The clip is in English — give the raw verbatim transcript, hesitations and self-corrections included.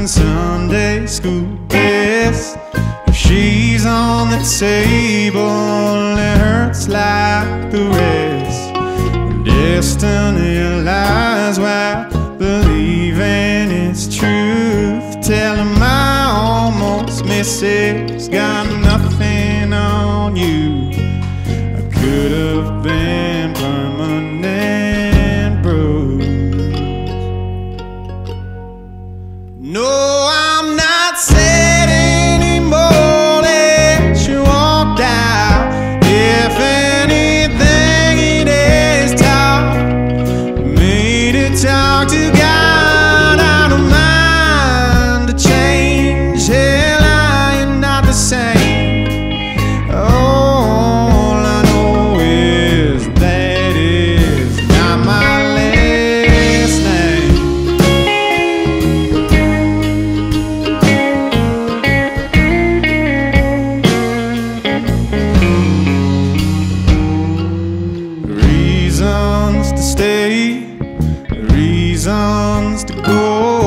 Sunday school best. If she's on the table, it hurts like the rest. Destiny lies while believing it's truth. Tell him I almost miss it. It's got nothing on you. I could have been permanent bruise. No, I'm not sad anymore that you walked out. If anything, it is talk. Made it talk to God. I don't mind the change. Hell, I am not the same. All I know is that is not my last name. Reasons to stay, reasons to go.